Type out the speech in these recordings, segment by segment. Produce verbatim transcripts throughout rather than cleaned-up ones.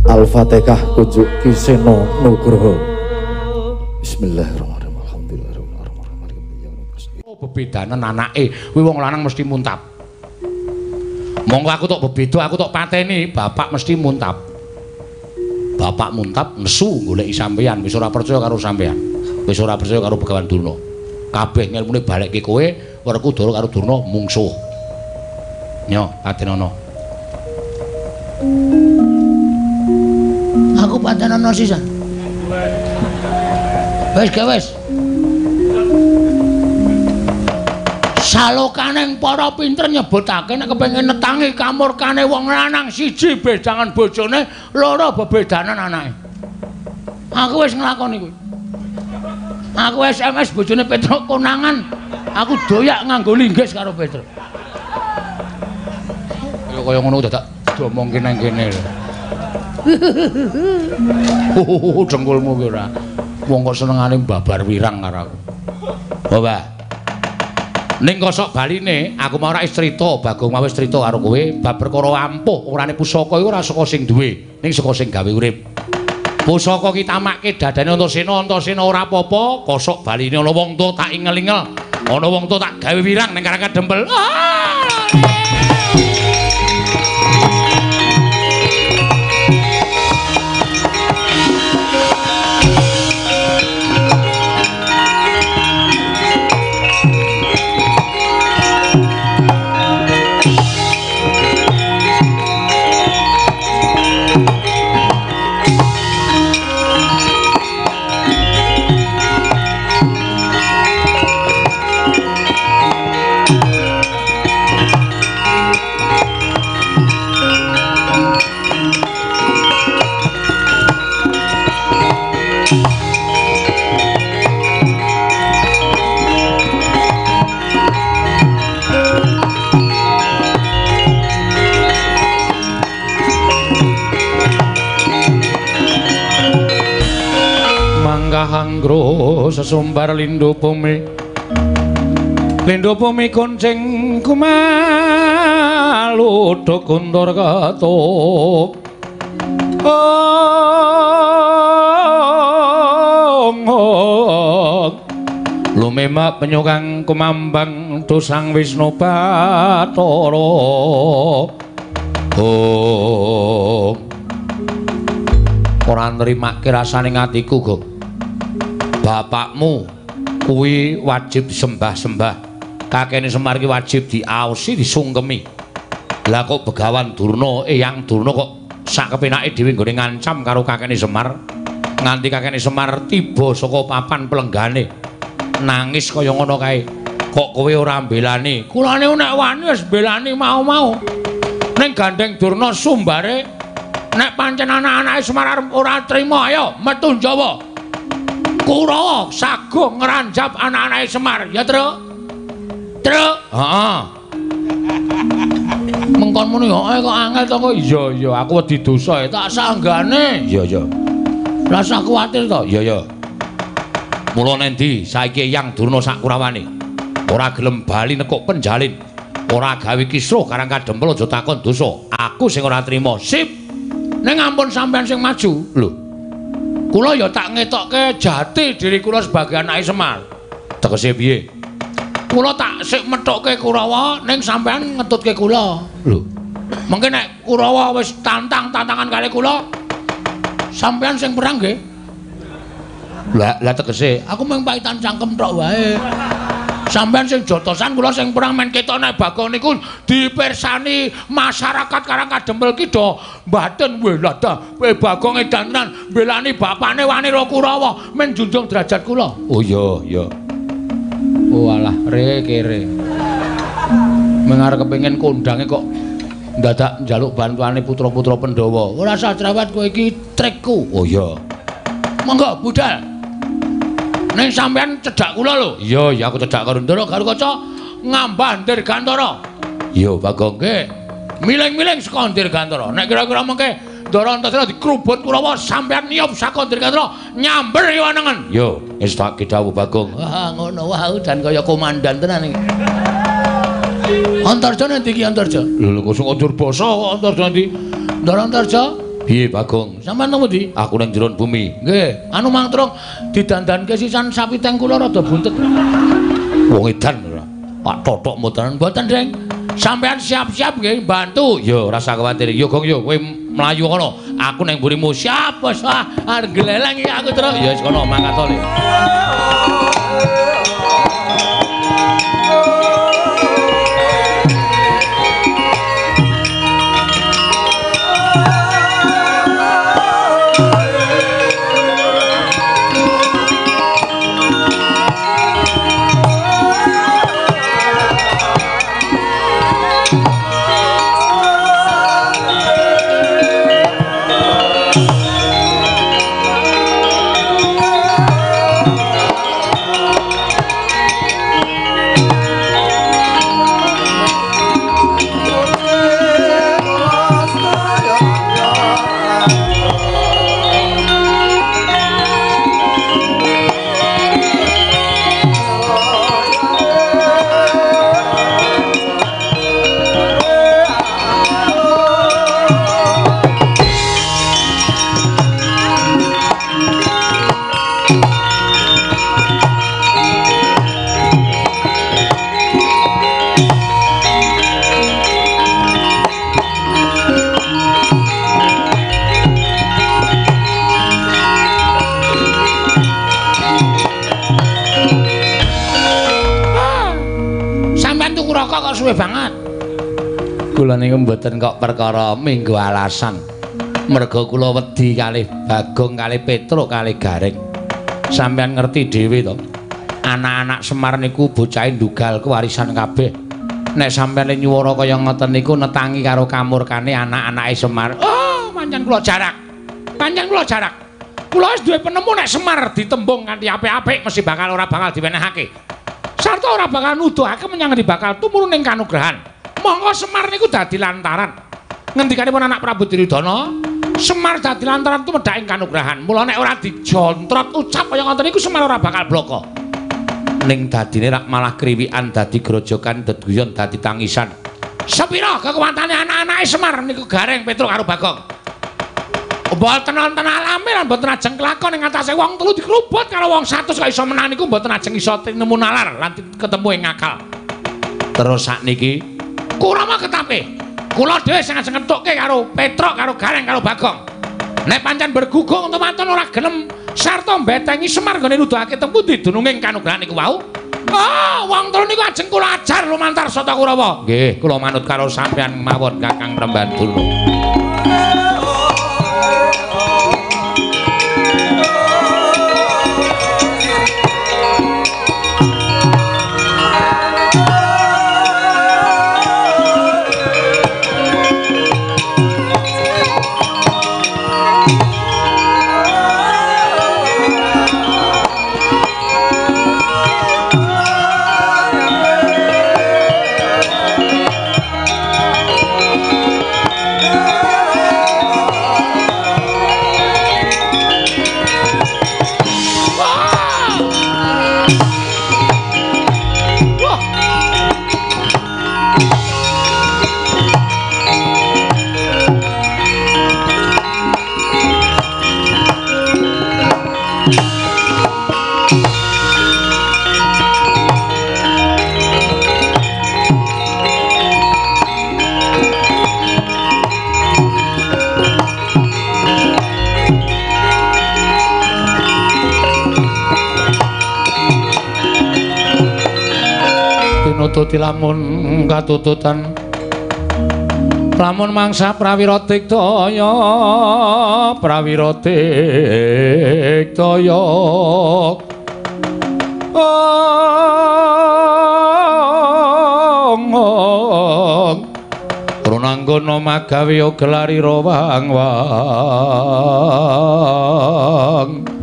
Al-Fatihah kunjuk Kiseno Nugroho. Bismillahirrahmanirrahim. Alhamdulillahirrahmanirrahim. Oh, bebedanan anake. Kuwi wong lanang mesti muntap. Monggo aku tok bebeda, aku tok pateni, bapak mesti muntap. Bapak muntap nesu goleki sampeyan, wis ora percaya karo sampeyan. Wis ora percaya karo Begawan Durna. Kabeh ngelmune balekke kowe, Werkudara karo Durna mungsuh. Nyo, Padenana. Aku Padenana sisan. Wis ge wis. Salokaning para pinter nyebutake nek kepengin netangi kamurkane wong lanang siji bedangan bojone, loro bebedanan anake. Aku wis nglakoni kuwi. Aku S M S bojone Petruk konangan. Aku doyak nganggo linggis karo Petruk. Ya kaya ngono dadak diomongke nang kene lho. Dengkulmu ki ora. Wong kok senengane babar wirang karo aku. Bapak. Ning kosok baline aku mau ora crita, Bagong mau wis crita karo kowe bab perkara ampuh urane pusaka iku ora saka sing duwe, ning saka sing gawe urip. Pusaka ki tamake dadane Antasena, Antasena ora apa-apa, kosok baline ana wong tuwa tak ingel-ingel, ana wong tuwa tak gawe wirang ning Karang Kadempel. Anggro sesumbar lindho bumi lindho bumi konceng kumaludo kundur katuk ong ong lumemak penyukang kumambang dosang Wisnu Bathara ong ora nrimake rasane atiku kok. Bapakmu kuwi wajib disembah-sembah. Kakene Semar ki wajib diaosi, disungkemi. Lah kok Begawan Durna, Eyang Durna kok sak kepenake dhewe nggone ngancam karo kakene Semar. Nganti kakene Semar tiba saka papan pelenggane. Nangis kaya ngono kae. Kok kowe ora mbelani? Kulane nek wani wis mbelani mau-mau. Ning gandeng Durna sumbare nek pancen anak-anake Semar ora trima, ayo metu Jawa. Kurawa sagung ngranjap anak-anake Semar, ya, Truk? Truk? Heeh. Mengkon muni kok kok angel to kok. Iya, iya, aku wedi dosa tak sanggane. Iya, iya. Lah sak kuwatir to? Iya, iya. Mula nendi saiki Eyang Durna sak Kurawane. Ora gelem bali nekuk penjalin. Ora gawe kisruh Karang Kadempel aja takon dosa. Aku sing ora trima. Sip. Ning ampun sampean sing maju. Lho. Kula ya tak ngetokke jati diri kula sebagai anake Semar. Tegese piye? Kula tak sik methokke Kurawa ning sampean ngetutke kula. Lho. Mengke nek Kurawa wis tantang-tantangan kali kula, sampean sing perang nggih. Lah lah tegese aku mung paitan cangkem tok wae. Sampean sing jotosan kula sing perang men ketok nek Bagong niku dipirsani masyarakat Karang Kadempel ki do mbaten weh lah dah Bagong edan tenan mbelani bapakne wani karo Kurawa men junjung derajat kula. Oh iya iya. Oh alah re kere. Mengarep kepengin kondange kok ndadak njaluk bantuane putra-putra Pandhawa. Ora usah cerewet kowe iki trikku. Oh iya. Monggo budal. Ning sampean cedhak kula lho. Iya, ya aku cedhak karo Ndara karo kaca ngambah Dirgantara. Iya, Bagong nggih. Miling-miling saka Dirgantara. Nek kira-kira mengke Ndara Antasena dikrubut Kurawa sampean niyop saka Dirgantara nyamber wanengen. Yo, wis tak dawuh Bagong. Wah, ngono wae dan kaya komandan tenan iki. Antarja nanti iki Antarja. Lho kok saka Durbasa kok Antarja nanti. Ndara Antarja, Piye Bagong? Sampeyan nang ndi? Aku ning jero bumi. Nggih, anu mangtruk didandanke sisan sapiteng kula rada buntet. Wong edan ora. Pak Totok mboten mboten, Deng. Sampeyan siap-siap nggih bantu. Yo ora usah kuwatir. Yo Gong yo kowe mlayu kono. Aku ning mburimu siap wis ah gleleng iki aku terus. Ya wis kono mangkat to. Suwe banget. Kula niku mboten kok perkara minggu alasan. Merga kula wedi kalih Bagong kalih Petruk kalih Garing. Sampeyan ngerti dhewe to. Anak-anak Semar niku bocah ndugal kewarisan kabeh. Nek sampeyan nyuwara kaya ngoten niku netangi karo kamurkane anak-anake Semar. Oh, pancen kula jarak. Pancen kula jarak. Kula wis duwe penemu nek Semar ditembung kanthi apik-apik mesti bakal ora bakal diwenehake. Sarta ora bakal nuduhake menyang ndi bakal tumurun ing kanugrahan. Monggo Semar niku dadi lantaran. Ngendikanipun anak Prabu Duryudana, Semar dadi lantaran tumedhak ing kanugrahan. Mula nek ora dijontrot ucap kaya ngoten niku Semar ora bakal bloko. Ning dadine rak malah kriwikan dadi grojokan deduyon dadi tangisan. Sepira kekuwatane anak-anake Semar niku Garing Petruk karo Bagong. Mboten wonten alami lan mboten ajeng kelakon ing atase wong telu dikrubut karo wong satu kok iso menang niku mboten ajeng iso nemu nalar lan ketemu ing akal. Terus sakniki kurama ketape. Kula dhewe sing ajeng entukke karo Petruk karo Garing karo Bagong. Nek pancen bergugung temanten ora gelem sarta mbetengi Semar nggone nuduhake teng pundi dununging kanugrahan niku wau. Oh, wong telu niku ajeng kula ajar lumantar Sata Kurawa. Nggih, kula manut karo sampeyan mawon Kakang Prembandurna. Nututi lamun katututan lamun mangsa prawira diktaya prawira diktaya ong runanggana magawe gelari rawang-wang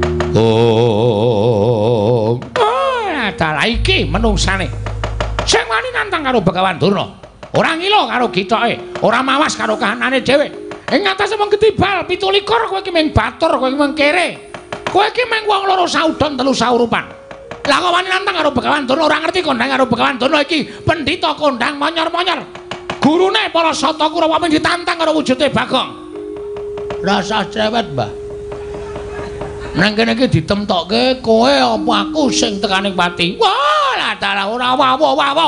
ong dalah iki menungsane sing wani nantang karo Begawan Durna, ora ngilo karo gitoke, ora mawas karo kahanane dhewe. Ing ngatasé wong ketibal pitu likur kowe iki mung batur, kowe iki mung kere. Kowe iki mung wong loro saudon telu saurupan. Lah kok wani nantang karo Begawan Durna ora ngerti kondang karo Begawan Durna iki pendhita kondang monyor-monyor. Gurune para Sata Kurawa mung ditantang karo wujude Bagong. rasa cerewet, Mbah. Nang kene iki ditemtokke kowe apa aku sing tekaning pati. Wah, lah dalah ora wawo-wawo.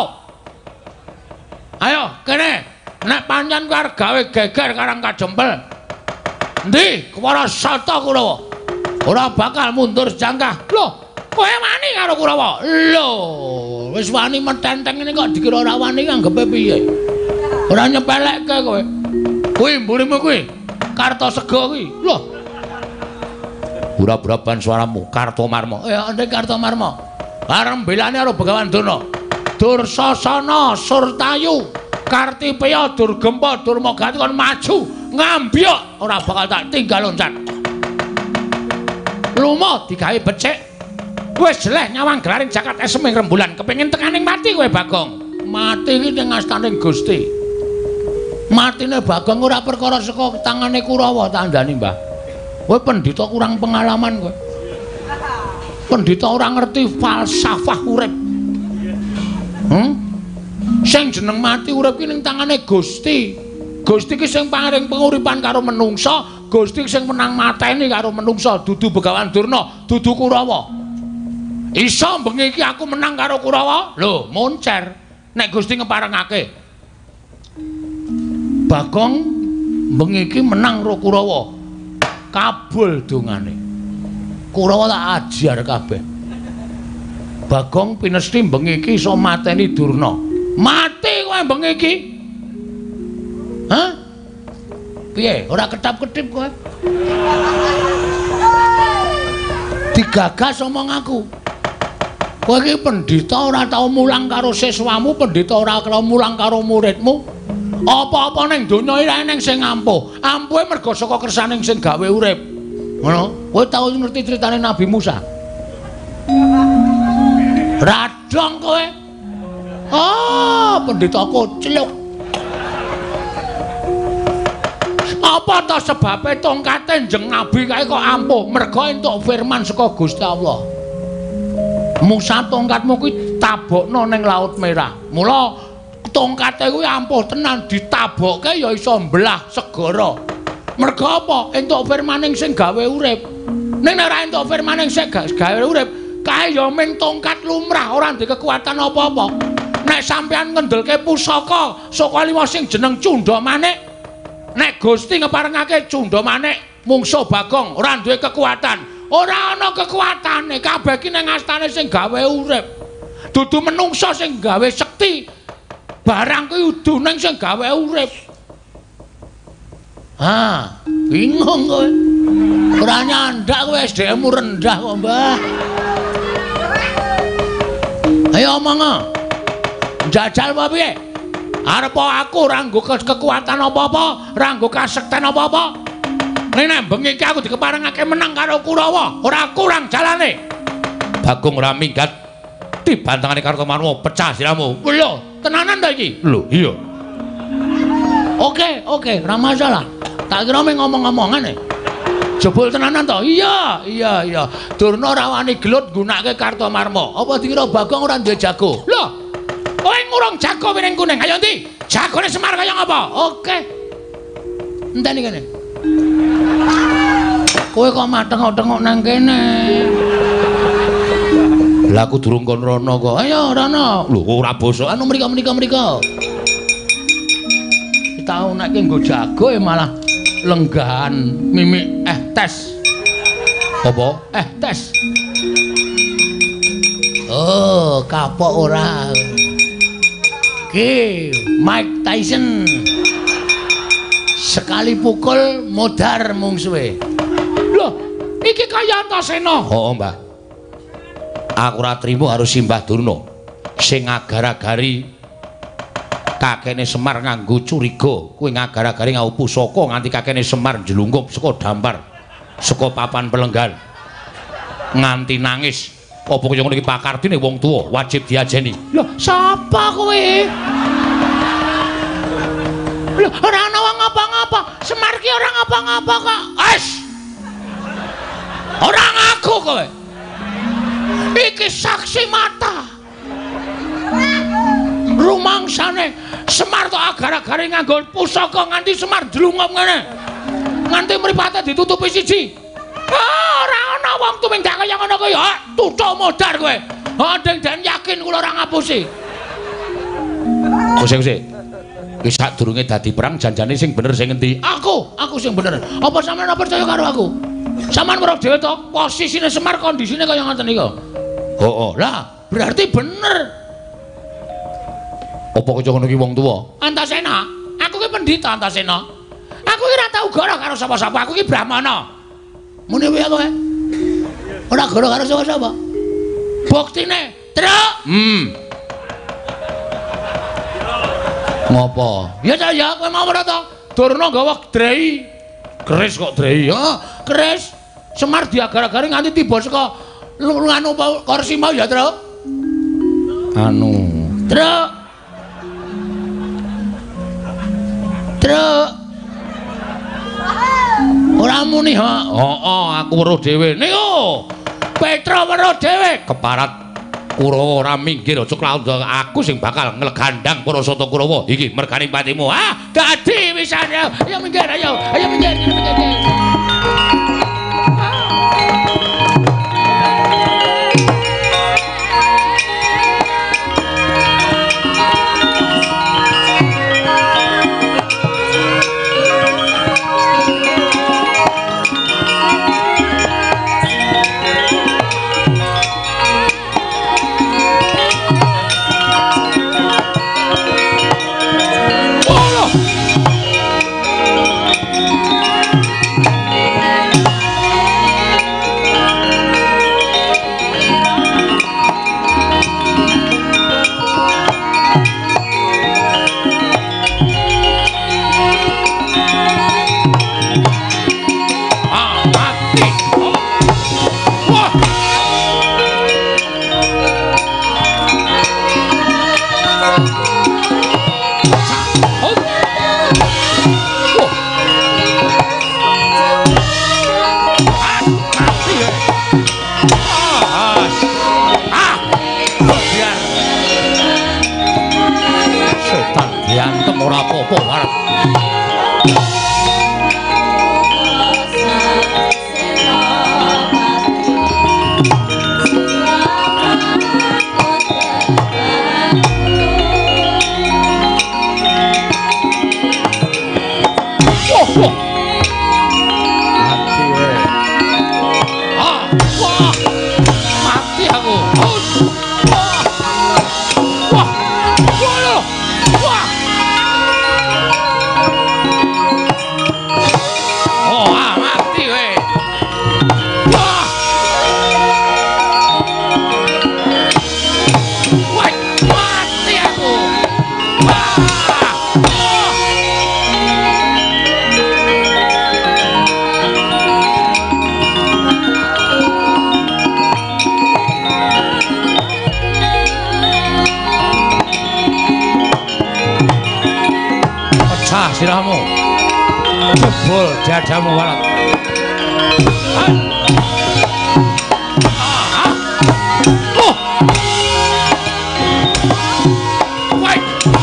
Ayo, kene. Nek pancen kowe arep gawe geger karang kajempel. Endi? Para Sata Kurawa. Ora bakal mundur jangkah. Lho, kowe wani karo Kurawa? Lho, wis wani metenteng ngene kok dikira ora wani anggepe piye? Ora nyepelekke kowe. Kuwi mburimu kuwi. Kartosega kuwi. Lho. Burab-buraban suaramu Kartomarma. Ya ndek Kartomarma. Arep belane karo Begawan Durna. Dursasana Surtayu Kartipeya Durgempa Durmagati kon maju ngambyok ora bakal tak tinggal loncat. Lumo digawe becik. Wis jeleh nyawang gelaring jagat eseming rembulan kepengin tekaning mati kowe Bagong. Mati iki ning astaning Gusti. Matine Bagong ora perkara saka tangane Kurawa tandani, Mbah. Kowe pendhita kurang pengalaman kowe. Pendhita ora ngerti falsafah urip. Hmm? Sing jeneng mati urip ki ning tangane Gusti. Gusti ki sing paring penguripan karo menungsa, Gusti sing menang mateni karo menungsa, dudu Begawan Durna, dudu Kurawa. Iso bengi iki aku menang karo Kurawa? Lho, moncer. Nek Gusti ngeparengake. Bagong bengi iki menang karo Kurawa. Kabul dongane. Kurawa tak ajar kabeh. Bagong pinesti bengi iki iso mateni Durna. Mati kowe bengi iki. Hah? Piye? Ora ketap-ketip kowe? Digagas omong aku. Kowe iki pendhita ora tau mulang karo siswamu, pendhita ora tau mulang karo muridmu. Apa-apa ning donya iki eneng sing ampuh. Ampuhe mergo saka kersaning sing gawe urip. Ngono. Kowe tau ngerti critane Nabi Musa? Radong kowe. Oh, pendhita kocluk. Apa to sebabe tongkate njeng nabi kae kok ampuh? Mergo entuk firman saka Gusti Allah. Musa tongkatmu kuwi tabokno ning Laut Merah. Mula tongkate kuwi ampuh tenan ditabokke ya iso mbelah segara. Mergo apa? Entuk firmaning sing gawe urip. Ning nek ora entuk firmaning sing gawe urip, kae ya ming tongkat lumrah ora ndek kekuatan apa-apa. Nek sampean ngendelke pusaka saka lima sing jeneng Cunda Manik, nek Gusti ngeparengake Cunda Manik, mungsuh Bagong ora duwe kekuatan. Ora ana kekuatane, kabeh iki ning astane sing gawe urip. Dudu menungsa sing gawe sekti. Barang kuwi udune sing gawe urip. Ah, bingung kowe. Ora nyandak kowe S D M-mu rendah kok, Mbah. Ayo omong. Jajal apa piye? Arep aku ora nggo kekuatan apa-apa, ora nggo kasekten apa-apa. Nek bengi iki aku dikeparengake menang karo Kurawa, ora kurang jalane. Bagong ora minggat. Dibantangane Kartomarma pecah siramu. Lho, tenanan ta iki? Lho, iya. Oke, oke, ora masalah. Tak kira mung ngomong-ngomongan e. Jebul tenanan to? Iya, iya, iya. Durna ora wani gelut nggunakake Kartomarma. Apa dikira Bagong ora duwe jago? Lho, kowe ngurung jago wiring kuning. Ayo ndi? Jagone Semar kaya ngapa? Oke. Enteni kene. Kowe kok mateng-tengok nang kene. Lah aku durung kon rono kok. Ayo rono. Lho ora basa anu mriko-mriko mriko. Tau nek nggo jago ya malah lenggahan mimik eh tes. Apa? Eh tes. Oh, kapok ora. Ki, Mike Tyson. Sekali pukul modar mungsuhe. Loh, iki kaya Antasena. Oh, Mbah. Aku ora trimo harus simbah Durna. Sing ngagar-agari kakene Semar nganggo curiga. Kuwi ngagar-agari ngau pusaka nganti kakene Semar njlungkup saka dampar, saka papan pelenggan. Nganti nangis. Apa kaya ngono iki pakardine wong tuwa wajib diajeni. Lho, sapa kowe? Lho, ora ana wong ngapa-ngapa. Semar ki ora ngapa-ngapa kok. Wis. Ora ngaku kowe. Iki saksi mata. Rumangsane Semar tok agar-agare nganggo pusaka nganti Semar dlungup ngene. nganti mripate ditutupi siji. Ah, ora ana wong tumindak kaya ngono kuwi. Ha, tuthuk modar kowe. Ha, den-den yakin kula ora ngapusi. Kusik kusik. Ki sadurunge dadi perang janjane sing bener sing endi? Aku, aku sing bener. Apa sampean ora percaya karo aku? Sampeyan weruh dhewe to, posisine Semar kondisine kaya ngoten niku. Oh, oh. Lah, berarti bener. Apa kaya ngono ki wong tuwa? Antasena, aku ki pendhita Antasena. Aku ki ora tau goro karo sapa-sapa, aku ki brahmana. Mune wae kowe. Ora goro karo sapa-sapa. Buktine, truk. Hmm. Ngopo? Ya ta ya, kowe mau ora to? Durna gawa drei. Keris kok drei. Ya, keris. Semar diagar-agari nganti tiba saka anu kursi mau ya, Truk. Anu. Truk. Truk. Ora muni, ha. Heeh, aku weruh dhewe. Niku. Petra weruh dhewe. Keparat Kurawa ora minggir aja klaudha aku sing bakal nglegandang Parasata Kurawa iki mergane patimu. Ah, dadi wisan ya. Ayo minggir ayo. Ayo minggir minggir. Ora apa-apa arep. Siramu jebol dadamu walat. Oh. Wait.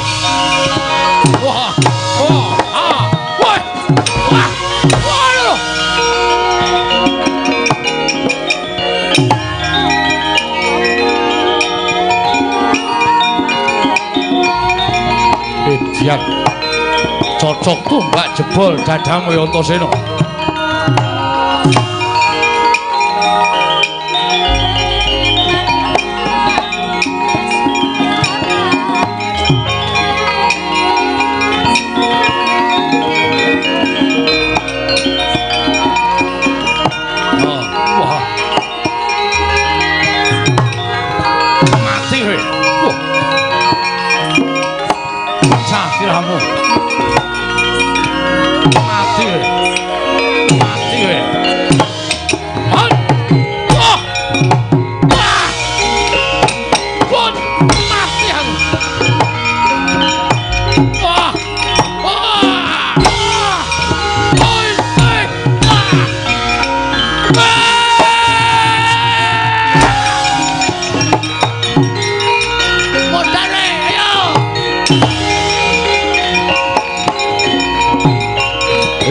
Wah. Oh. Ah. Wait. Wah. Waduh. Idiot. Cocok tuh mbak jebol dadamu ya Antasena. Mati weh. Cah siramu. Mati weh. Mati weh.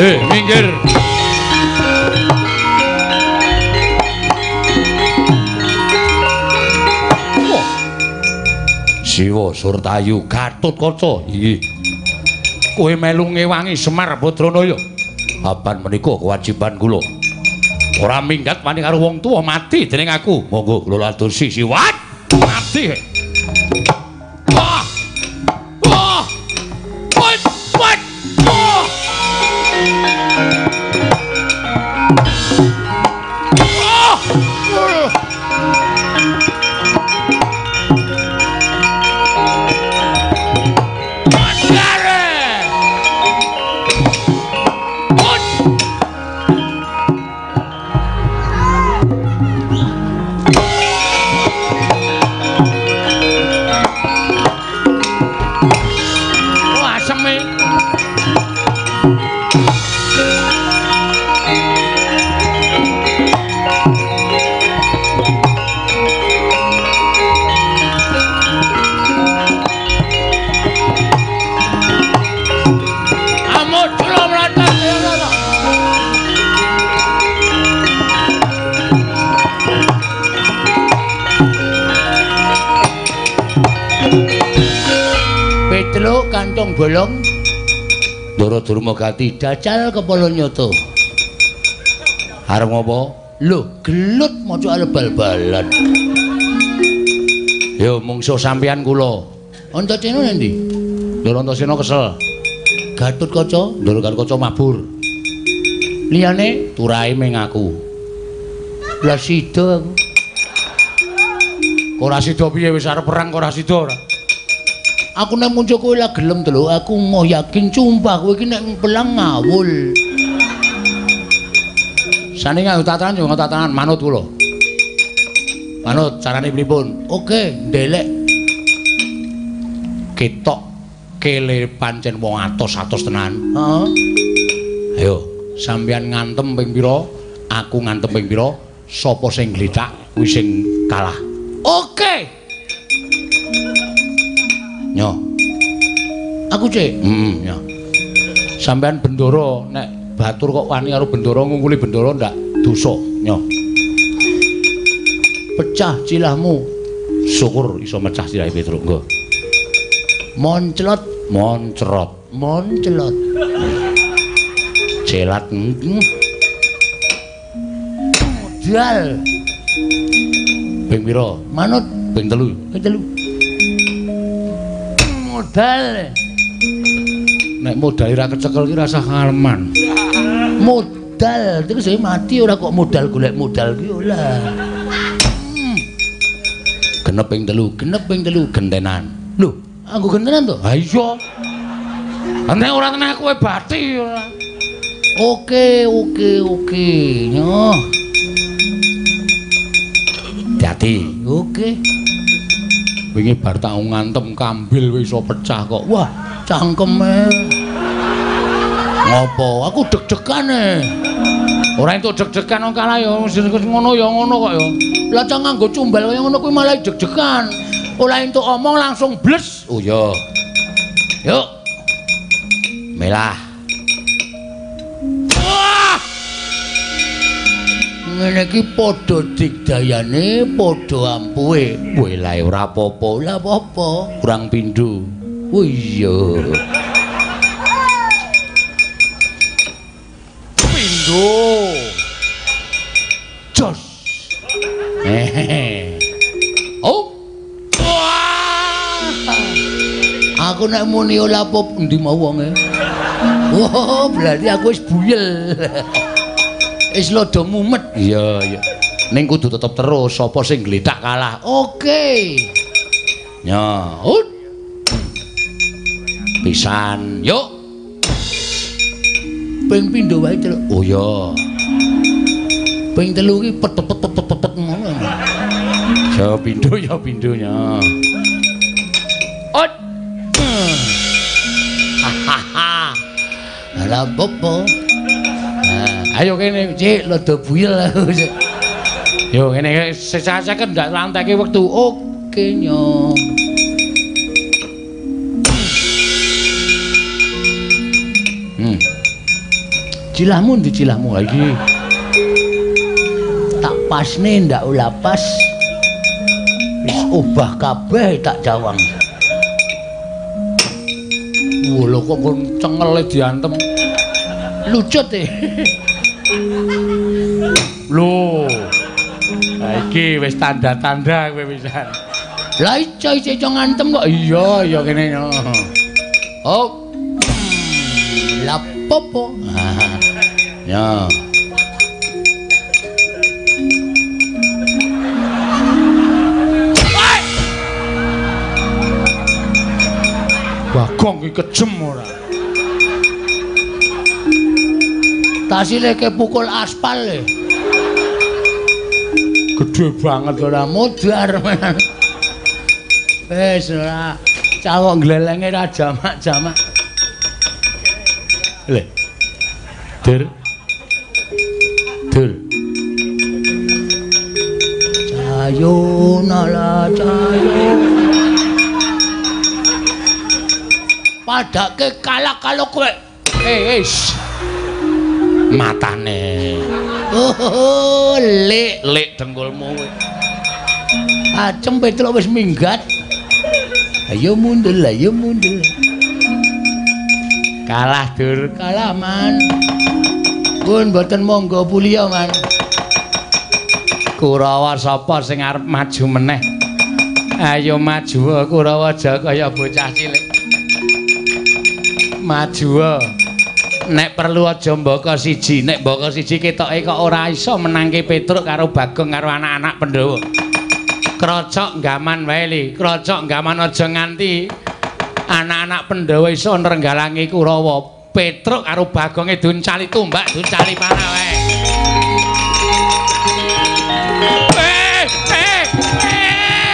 Eh, minggir. Wah. Siwa Surtayu Gatotkaca. Iki. Kowe melu ngewangi Semar Badranaya. Aban menika kewajiban kula. Ora minggat wani karo wong tuwa mati dening aku. Monggo kula atur sisiwat. Mati. Wah. Wah. Wat, wat. Wah. Kantong bolong Ndara Durmagati dajal kepala nyoto. Arep ngopo? Lho, gelut maca bal-balan. Yo mungsuh sampeyan kula. Antasena endi? Ndara Antasena kesel. Gatotkaca, Ndara Gatotkaca mabur. Liyane turahe ming aku. Lah sida aku. Ora sida piye wis arep perang kok ora sida ora. Aku nek muncul kowe lah gelem to lho, aku mau yakin sumpah kowe iki nek pelang ngawul. Sane nganggo tatanan yo nganggo tatanan manut kula. Manut carane pripun? Oke, ndelek. Ketok kele pancen wong atos-atos tenan. Heeh. Ayo, sampeyan ngantem ping pira? Aku ngantem ping pira? Sapa sing glithak kuwi sing kalah. Oke. Nyo. Aku cek. Heeh, mm, ya. Sampean bendoro nek batur kok wani karo bendoro ngungkuli bendoro ndak dosa, nyo. Pecah cilahmu. Syukur iso mecah cilahe Petruk, nggo. Monclot, moncrot, monclot. Celat. Modal. Ping pira? Manut ping telu. Ping telu. Modal. Nek modal ora kecekel ki rasa kaleman. Modal, terus saya mati ora kok modal golek modal ki ora. Hmm. Genep ping telu, genep ping telu gentenan. Lho, aku gentenan to? Ha iya. Nek ora tenan kowe bati ora. Oke, oke, oke. Nyo. Hati. Oke. Wingi bar tak ngantem kambil wis iso pecah kok. Wah, cangkeme. Ngopo? Aku deg-degan e. Ora entuk deg-degan wong kalah ya ngono ya ngono kok ya. Lah cang nganggo cumbal kaya ngono kuwi malah deg-degan. Ora entuk omong langsung bles. Oh ya. Yuk. Melah. Wah! Ngene iki padha digdayane, padha ampuhe. Kowe lae ora apa-apa, lha apa-apa, kurang pindho. Oh iya. Pindho. Jos. Hehehe. Oh. Wah. Aku nek muni ora apa endi mau wonge. Oh, berarti aku wis buyel. Wis lodo mumet. Iya, iya. Ning kudu tetep terus sapa sing glethak kalah. Oke. Nyaut. Pisan. Yuk. Ping pindho wae, Tru. Oh iya. Ping telu ki pet-pet-pet-pet ngono. Ya pindho ya pindhonya. Ot. Hahaha. Lah popo. Ayo kene, Cik, lodo buyel aku. Yo kene sesake ndak lanteke wektu. Oke, Nyo. Hmm. Cilahmu ndi cilahmu iki? Tak pasne ndak ulah pas. Wis obah kabeh tak jawang. Wolo kok kon cengele diantem. Lucut e. Lho. Iki wis tanda-tanda kowe pisan. Lah ijo ijo ngantem kok iya ya kene. Oh. La popo. Ya. Bagong iki kejem ora. Tasile kepukul aspal e. Gede banget ora modar. Wis ora cawok glelenge ra jamak-jamak. Le. Dur. Dur. Cayo nala cayo. Padake kalah kalau kowe. Eh, wis. Matane. Oh, lek, lek dengkulmu kowe. Acem Petruk wis minggat. Ayo mundur, ayo mundur. Kalah dur, kalah man. Pun mboten monggo puliya man. Kurawa sapa sing arep maju meneh? Ayo maju Kurawa aja kaya bocah cilik. Maju. Nek perlu aja mbaka siji, nek mbaka siji ketoke kok ora iso menangke Petruk karo Bagong karo anak-anak Pandhawa. Krocok gaman wae li, krocok gaman aja nganti anak-anak Pandhawa iso nrenggalangi Kurawa. Petruk karo Bagonge duncali tumbak, duncali panah wae. Eh, eh, eh.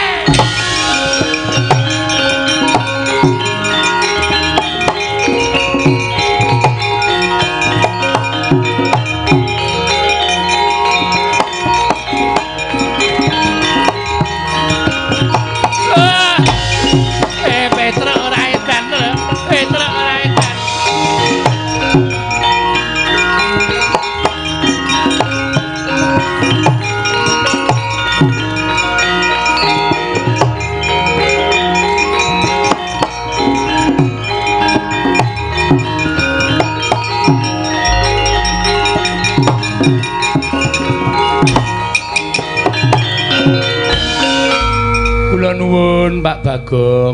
Nuwun Pak Bagong.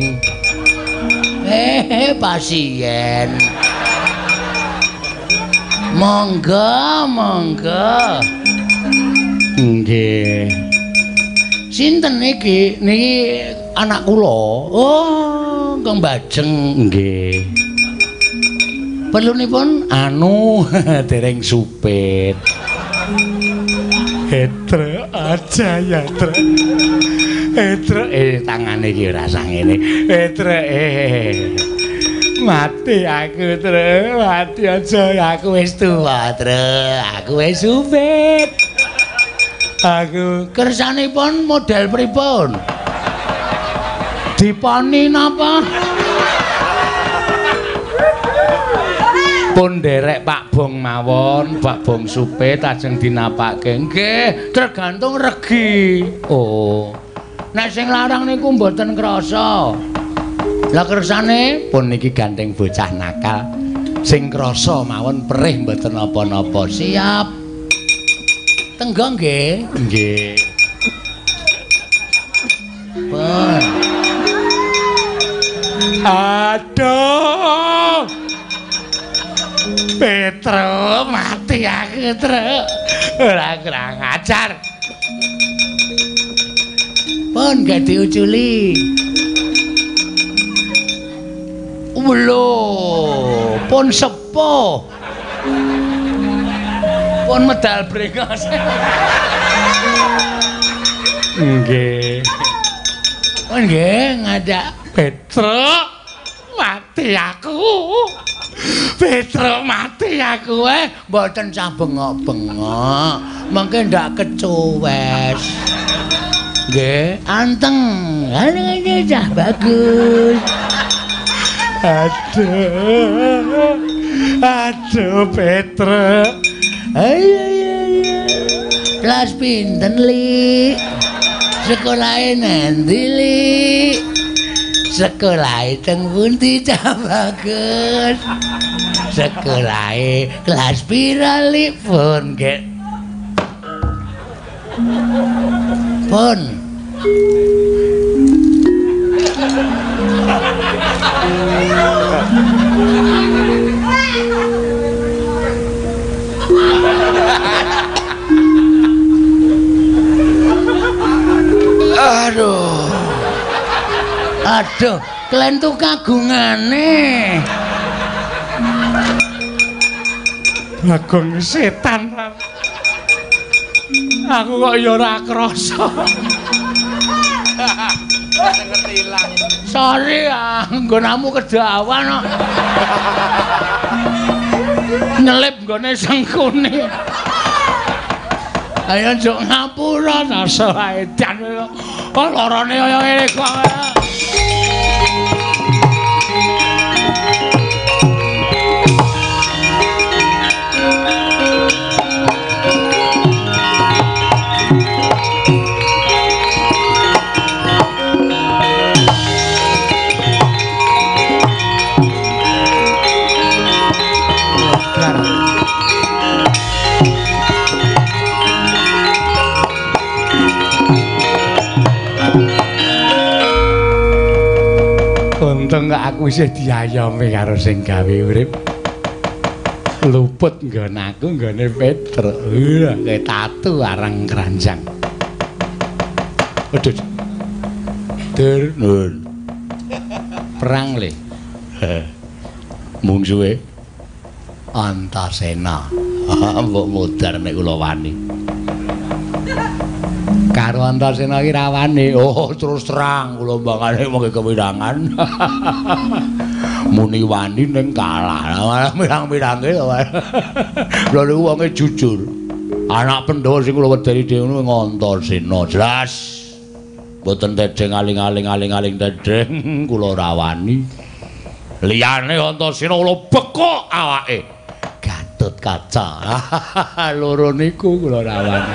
Eh, pasien. Monggo, monggo. Nggih. Sinten iki? Niki anak kula. Oh, Kang Bajeng. Nggih. Perlunipun anu dereng supit. Hetre aja ya, Tre. Etre eh tangane iki ora sang ngene. Etre eh. Mati aku, Tre. Mati aja aku wis tuwa, Tre. Aku wis supit. Aku kersanipun model pripun? Diponi napa? Pun derek Pak Bong mawon, Pak Bong supit ajeng dinapake. Nggih, tergantung regi. Oh. Nek sing larang niku mboten krasa. Lah kersane pun niki ganteng bocah nakal. Sing krasa mawon perih mboten napa-napa. Siap. Tenggo nggih? Nggih. Pun. Aduh. Petruk mati aku, Truk. Ora kurang ajar. Pun gak diuculi. Lho, pun sepuh. Pun medal brengos. Nggih. Pun nggih ngadak Petruk mati aku. Petruk mati aku eh mboten cah bengok-bengok. Mengke ndak kecuwes. Nggih, anteng. Ana cah bagus. Aduh. Aduh Petruk. Ayo ayo ayo. Kelas pinten Li? Sekolahe nendi Li? Sekolahe teng pundi Cah Bagus? Sekolahe kelas pira Li pun ge? Pun. Aduh. Aduh, kalian tuh kagungane. Bagong setan. Aku kok ya ora krasa. Sorry ah, nggonamu kedawan kok. Nyelip nggone sengkune. Ayo njok ngapura ta edan kok. Oh lorone kaya ngene kok. Untung kok aku isih diayomi karo sing gawe urip. Luput nggon aku nggone Petruk. Lha kaya tatu arang keranjang. Aduh. Dur nun. Perang le. Mungsuhe Antasena. Mbok mudar nek kula wani. Karo Antasena iki rawane. Oh, terus terang kula mbangane mengke kewirangan. Muni wani ning kalah. Malah mirang-mirange to. Lha niku wonge jujur. Anak Pandhawa sing kula wedeni dhewe Antasena, jelas. Mboten tedeng aling-aling aling-aling tedeng kula rawani. Liyane Antasena kula bekok awake. Gatotkaca. Loro niku kula rawani.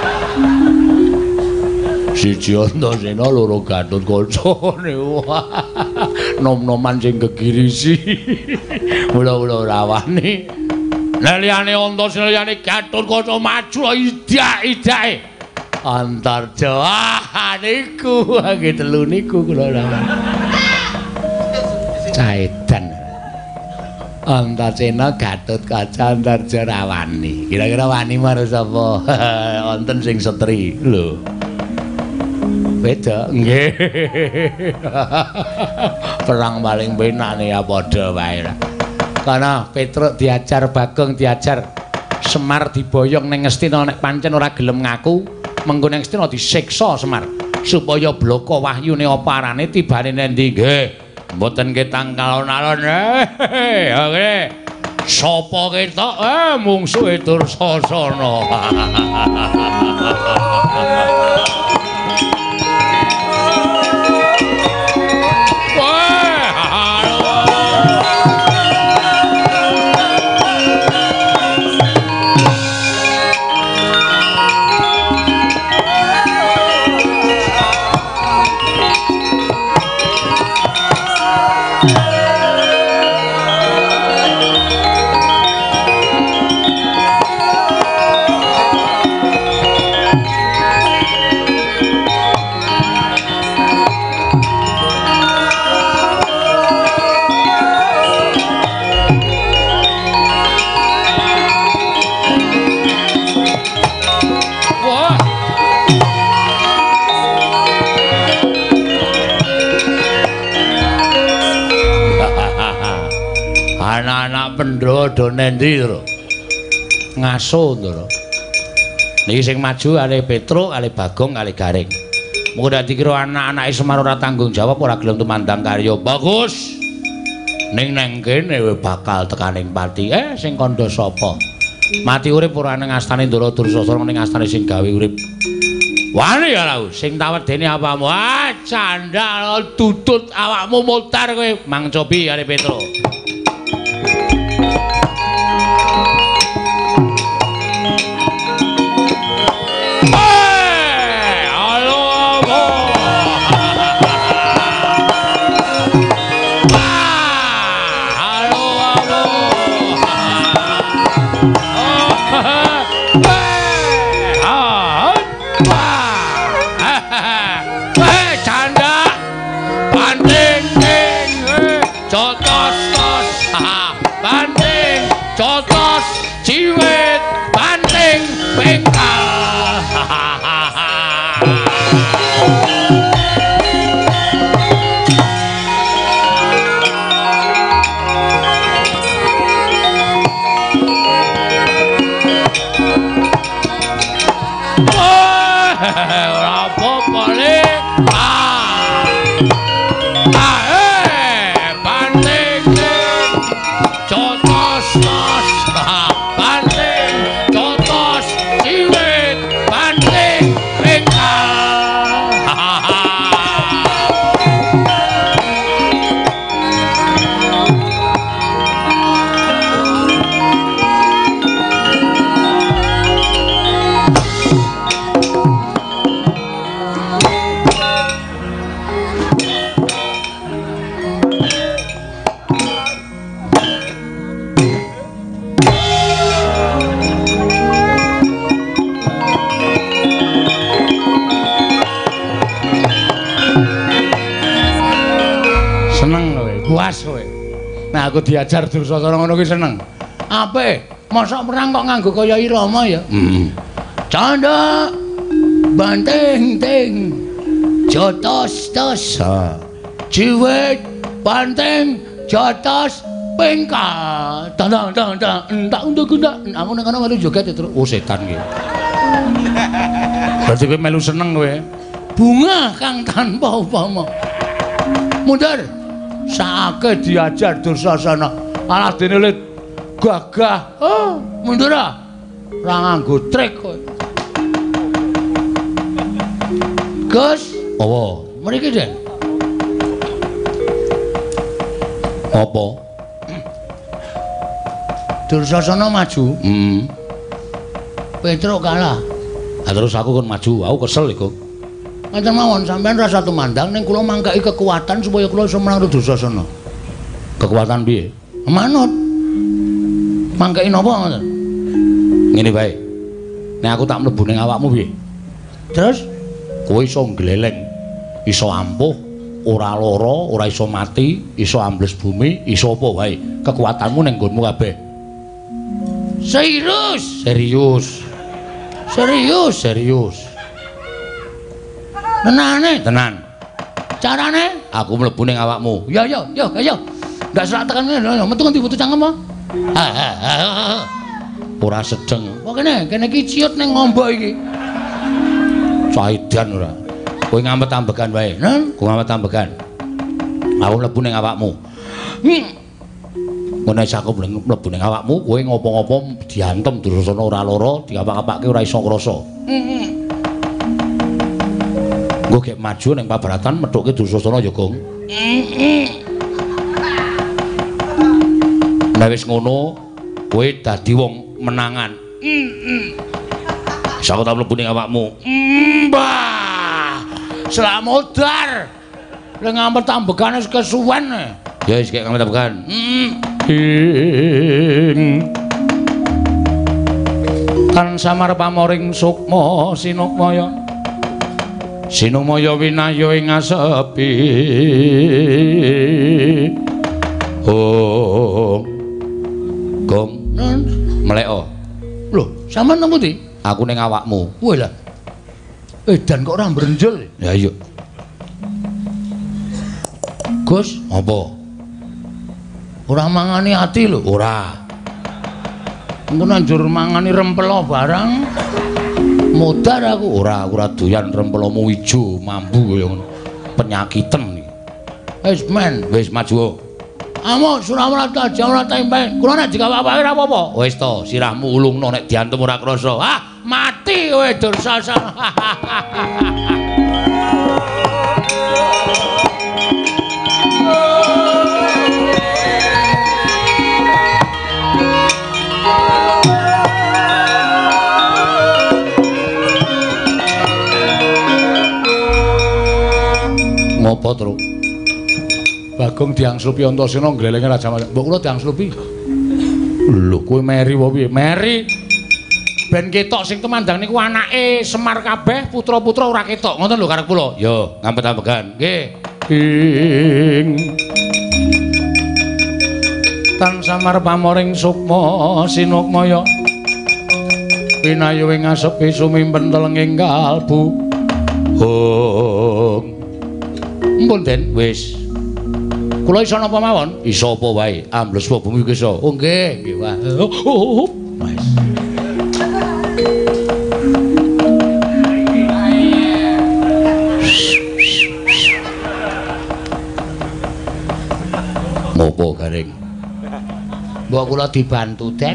Siji Antasena loro Gatotkaca niku. Nom-noman sing gegirisi. Mula-mula rawani. Lah liyane Antasena liyane Gatotkaca maju idak-idake. Antarja niku nggih telu niku kula rawani. Caedan. Antasena Gatotkaca Antarja rawani. Kira-kira wani marang sapa? Wonten sing setri lho. Beda nggih. Perang paling penane ya padha wae. Kana Petruk diajar, Bagong diajar, Semar diboyong ning Ngastina nek pancen ora gelem ngaku. Mengko ning Ngastina disiksa Semar supaya bloko wahyune oparane tibane nendi nggih mboten ketang kalon-alon eh oke sapa ketok eh mungsuhe Dursasana. Anak-anak Pandhawa do nendi to? Ngaso to. Niki sing maju ale Petruk, ale Bagong, ale Garing. Mengko dadi kira anak-anake Semar ora tanggung jawab ora gelem tumandang karya. Bagus. Ning nang kene bakal tekaning pati. Eh sing kandha sapa? Mati urip ora ning astane Ndara Dursasana ning astane sing gawe urip. Wani ya lho, sing tawedeni apamu? Ah, candal tutut awakmu mutar kowe. Mang Cobi ale Petruk. Nah aku diajar Dursasana ngono ki seneng. Apik, mosok perang kok nganggo kaya irama ya. Heeh. Canda banteng ting. Jotos tos. Ciwit banteng jotos pengkal. Tandang tandang tandang entak untuk entak. Aku nang kono melu joget terus. Oh setan ki. Berarti kowe melu seneng kowe. Bunga kang tanpa upama. Mundur. Sake diajar Dursasana alah dene le gagah oh mundur ah ora nganggo trik kowe Gus apa mriki Den apa Dursasana maju heeh Petruk kalah ah terus aku kon maju aku kesel iku Ngaten mawon sampean rasa tumandang ning kula mangkai kekuatan supaya kula iso menang Dursasana. Kekuatan piye? Manut. Mangkai napa ngoten? Ngene bae. Nek aku tak mlebu ning awakmu piye? Terus kowe iso gleleng, iso ampuh, ora lara, ora iso mati, iso ambles bumi, iso apa wae. Kekuatanmu ning nggonmu kabeh. Serius, serius. Serius, serius. Tenane, tenan. Carane aku mlebu ning awakmu. Yo yo yo yo. Ndak serak tekan ngene, metu ngendi butuh cangkem apa? Ha ha ha. Ora sedeng. Kok kene, kene iki ciut ning ngombo iki. Saidan ora. Kowe ngamet ambegan wae. Nen, kowe ngamet ambegan. Aku mlebu ning awakmu. Ngono sak aku mlebu ning awakmu, kowe ngopo-ngopo diantem Dursasana ora lara, diapak-apake ora iso krasa. Heeh. Gue kayak maju neng pabaratan medhoke Dursasana ya Gong. Nek wis ngono kowe dadi wong menangan. Wis aku tak mlebu ning awakmu. Mbah. Slamodar. Lek ngampet tambekane wis kesuwen. Ya wis kek ngampet tambekan. Kan samar pamoring sukma sinukmaya. Sinumaya winaya ing asepi. Oh. Gong, mleko. Lho, sampean nang pundi? Aku ning awakmu. Wah lah. Edan kok ora mbrenjel. Ya iya. Gus, apa? Ora mangani ati lho, ora. Engko nanjur mangani rempelo barang. Modar aku ora ora doyan rempelomu ijo mambu kaya ngono. Penyakiten iki. Wis men, wis maju. Amo Suramata aja ora tempe. Kula nek digawa-gawa ora apa-apa. Wis to, sirahmu ulungno nek diantem ora krasa. Ah, mati kowe Dursasana. Ngopo, Tru? Bagong diangslupi Antasena glelenge Raja Majapahit. Mbok kula diangslupi. Lho, kowe meri apa piye? Meri. ben ketok sing temandang niku anake Semar kabeh, putra-putra ora ketok. Ngoten lho karep kula. Yo, ngampet-ampekan. Nggih. Ing Tan Samar pamoring sukma sinukmaya. Pinayuing asepi sumimpen telenging kalbu. Hong. Mpun Den, wis. Kula iso napa mawon? Iso apa wae? Ambles apa bumi iki iso. Oh nggih, nggih Pak. Oh, wis. Ngopo garing? Mbok kula dibantu Den.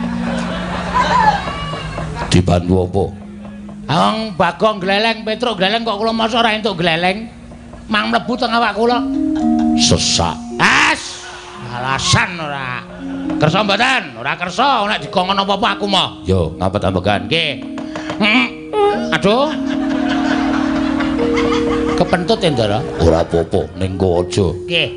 Dibantu apa? Awang Bagong gleleng, Petruk gleleng kok kula masa ora entuk gleleng. Mang mlebu teng awak kula. Sesak. As, alasan ora. Kersa mboten? Ora kersa nek dikongkon apa-apa aku mah. Yo, ngampet-ampekan. Nggih. Hmm. Aduh. Kepentut ya, Ndara? Ora apa-apa, ning kok aja. Nggih.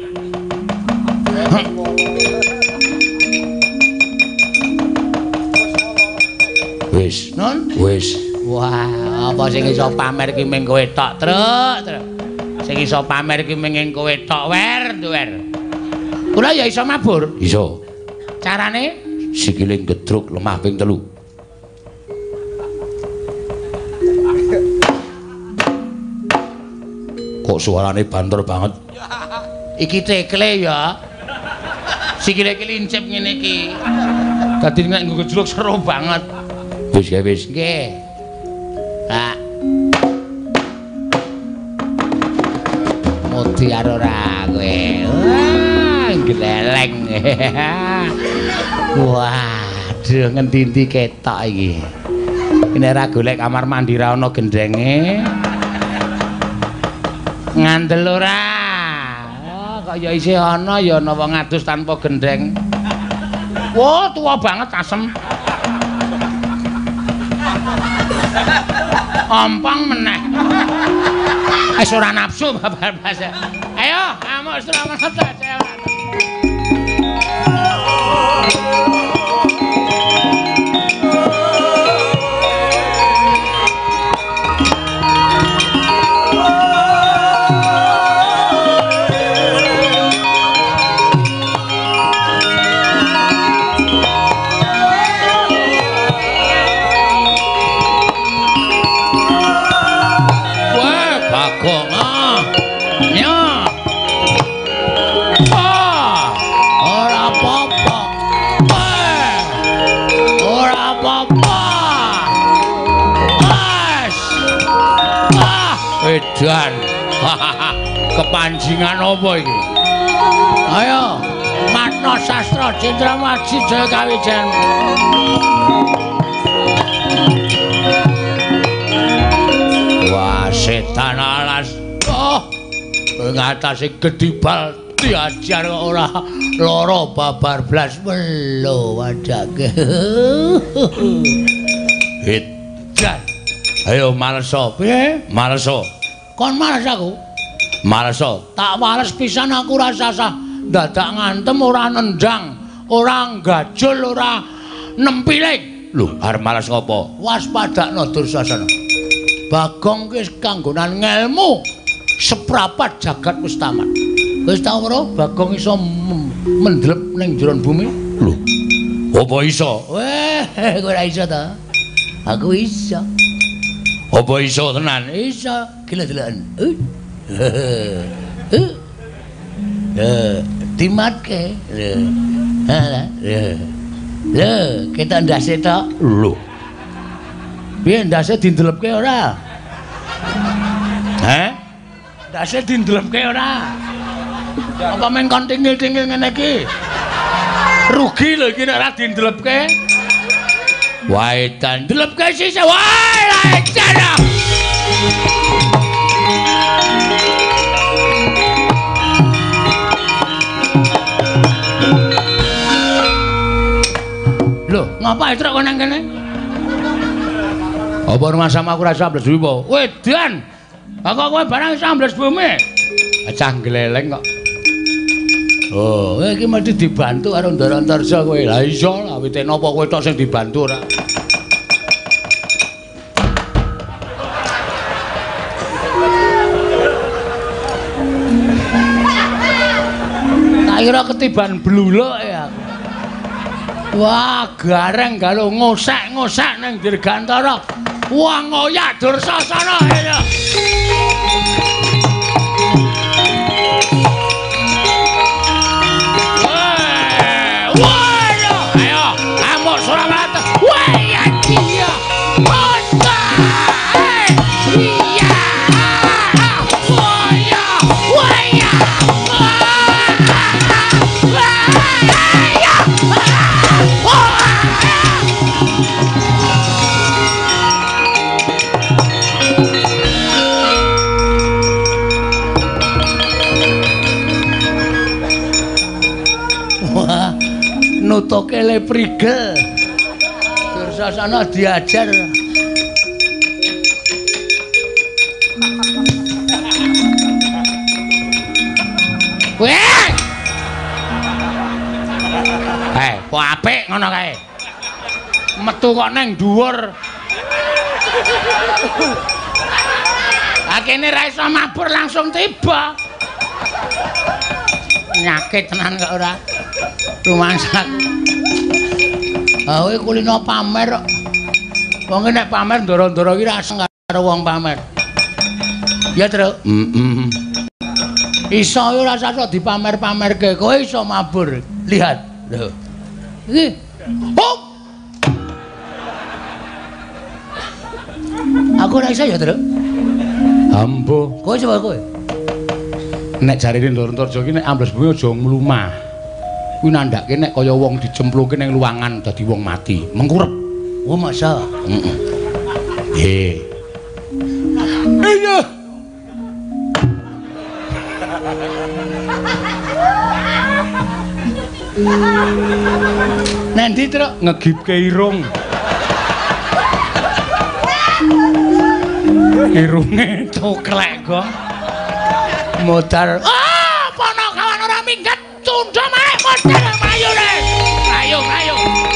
Wis. Nun? Wis. Wah, apa sing iso pamer ki mung kowe tok, Truk? Truk. Sing iso pamer ki mung kowe tok, wer, wer. Kula ya iso mabur. Iso. Carane? Sikile gedruk lemah ping telu. Kok suarane banter banget? Iki tekle ya. Sikile iki lincip ngene iki. Dadi nek nggo gejluk seru banget. Wis ya wis. Nggih. Ha. Modi karo ora kowe. Wah, gleleng. Waduh, ngendi-endi ketok iki. Ini ora golek kamar mandi ra ono gendenge. Ngandel ora. Oh, kok ya isih ana ya ana wong adus tanpa gendeng. Wah, tua banget asem. Ompong meneh. Wis ora nafsu babar basa. Ayo, kamu wis ora nafsu aja. Dan kepancingan apa iki? Ayo, Matno Sastra Cendrawasih Jaya Kawijayan. Wah, setan alas. Oh, ngatasi gedibal diajar ora loro babar blas welo wadake. Hit. Dan ayo malso, piye? Malso. Kon males aku. Malso. Tak males pisan aku rasa sah. Dadak ngantem ora nendang, ora gajul, ora nempiling. Lho, arep males ngopo? Waspadakno Dursasana. Bagong wis kanggonan ngelmu seprapat jagat wis tamat. Wis tau ora Bagong iso mendlep ning jero bumi? Lho. Apa iso? Weh, kowe ora iso ta? Aku iso. Apa iso tenan? Iso. Gila-gilaan. Eh. Eh. Eh, dimatke. Ha. Lho, ketok ndase tok. Lho. Piye ndase dindelepke ora? Heh? Ndase dindelepke ora? Apa men kon tingil-tingil ngene iki? Rugi lho iki nek ora dindelepke. Wae tan delepke sisa. Wae lancar. Lho, ngapa truk kok nang kene? Apa rumah sama aku rasa ambles bumi apa? Wedan. Kok kowe barang iso ambles bumi? Acah gleleng kok. Oh, iki mesti dibantu karo Ndara Antarja kowe. Lah iso lah, wite napa kowe tok sing dibantu ora? kira ketiban bluluk ya aku. Wah, gareng galo ngosek-ngosek ning Dirgantara. Wah, ngoyak Dursasana ya. Wah, ayo, amuk Surakarta. Wah, ya dia. Kota. Iya. Wah, ya. Wah, ya. Wah, nutuke le prigel. Dursasana diajar. Weh! Eh, kok apik ngono kae. Metu kok neng dhuwur. Lah kene ra iso mabur langsung tiba. Nyakit tenan kok ora. Rumangsak. Ah kowe kulino pamer kok. Wong nek pamer ndoro-ndoro iki ra seneng karo wong pamer. Ya, Tru. Heeh. Iso ora iso dipamer-pamerke, kowe iso mabur. Lihat. Lho. Iki. Hop. Aku ora iso ya, Tru. Ambo. Kowe coba kowe. Nek jarine Ndoro Antarja iki nek ambles bumi aja mlumah. Kuwi nandhake nek kaya wong dicemplungke ning luwangan dadi wong mati, mengkurep. Oh, masa. Heeh. Nggih. Iya. Nanti Truk ngegipke irung. Irunge coklek kok. Modal. Ah, pono kawan ora minggat, tundha mae modal mayune. Ayo, ayo.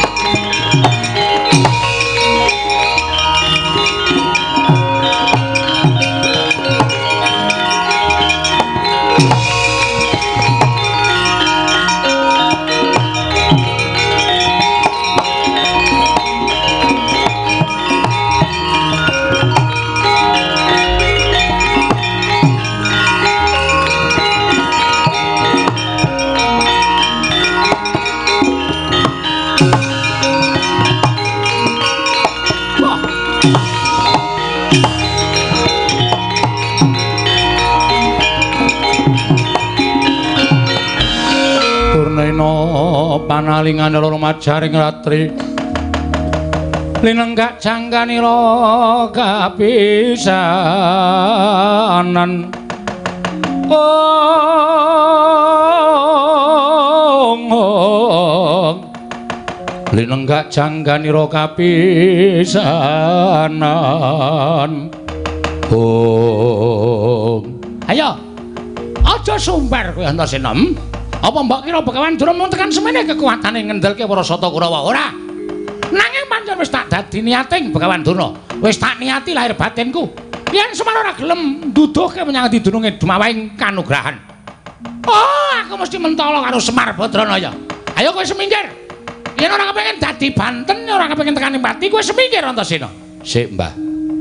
Panalingane loro majaring ratri linenggak jangganira kapisanan ong linenggak jangganira kapisanan ong ayo aja sumbar kowe Antasena. Apa mbok kira Begawan Dura mung tekan semene kekuatane ngendelke para Sata Kurawa ora? Nanging pancen wis tak dadi niating Begawan Dura. Wis tak niati lahir batinku. Yen Semar ora gelem nduduhke menyang didununge Dumawahing kanugrahan. Oh, aku mesti mentolo karo Semar Badranaya. Ayo kowe seminggir. Yen ora kepengin dadi banten, ora kepengin tekani pati, kowe seminggir Antasena. Sik, Mbah.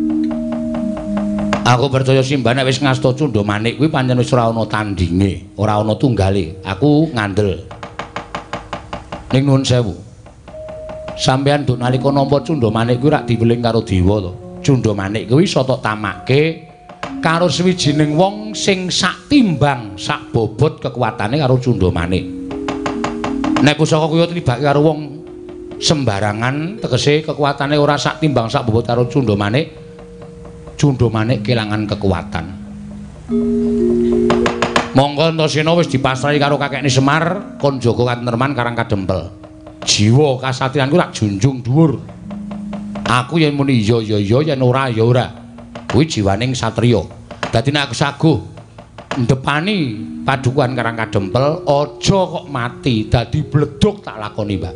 Aku percaya Simbah nek wis ngasta Cundamanik kuwi pancen wis ora ana tandinge, ora ana tunggale. Aku ngandel. Ning nuwun sewu. Sampeyan nduk nalika nampa Cundamanik kuwi rak diweling karo dewa to. Cundamanik kuwi iso tok tamakke karo sawijining wong sing sak timbang, sak bobot kekuatane karo Cundamanik. Nek pusaka kuwi tibake karo wong sembarangan, tegese kekuatane ora sak timbang, sak bobot karo Cundamanik. Cundamanik kelangan kekuatan. Monggo Antasena wis dipasrahi karo kakekne Semar kon jaga katentreman Karang Kadempel. Jiwa kasatriyanku tak junjung dhuwur. Aku yen muni iya ya iya, yen ora ya ora. Kuwi jiwaning satriya. Dadi nek aku saguh ndepani padukuhan Karang Kadempel, aja kok mati dadi bleduk tak lakoni, Mbak.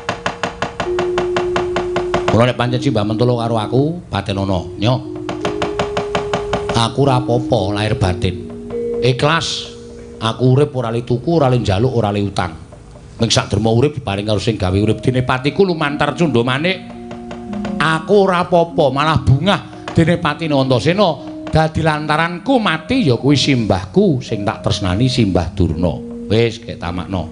Mula nek pancen Simbah mentolo karo aku, Batenana, nyo. Aku ora apa-apa lahir batin. Ikhlas Aku urip ora le tuku, ora le njaluk, ora le utang. Ming sak derma urip diparing karo sing gawe urip dene patiku lumantar Cundha Manik. Aku ora apa-apa, malah bungah dene patine Antasena. Dadi lantaranku mati ya kuwi simbahku sing tak tresnani Simbah Durna. Wis kek tamakno.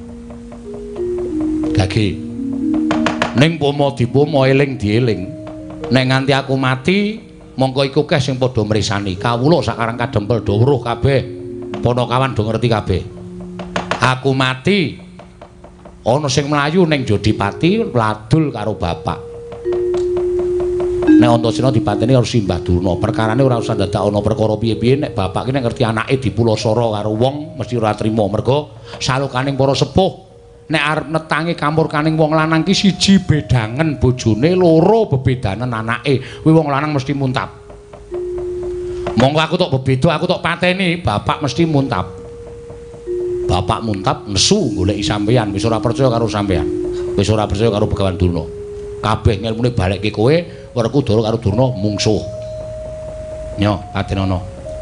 Gage. Ning pomo dipomo eling dieling. Nek nganti aku mati, mongko iku keh sing padha mresani. Kawula sakarang kadempel do weruh kabeh. Ponokawan do ngerti kabeh. Aku mati ana sing mlayu ning Jodipati ladul karo bapak. Nek Antasena dipateni karo Simbah Durna, perkarane ora usah dadak ana perkara piye-piye nek bapak ki nek ngerti anake dipulasara karo wong mesti ora trima. Mergo salukaning para sepuh nek arep netangi kamurkaning wong lanang ki siji bedangen bojone, loro bebedanen anake. Kuwi wong lanang mesti muntap. Monggo aku tok bebeda, aku tok pateni, bapak mesti muntap. Bapak muntap nesu goleki sampeyan, wis ora percaya karo sampeyan. Wis ora percaya karo Begawan Durna. Kabeh ngelmune balekke kowe, Werkudara karo Durna mungsuh. Nyo, patenana.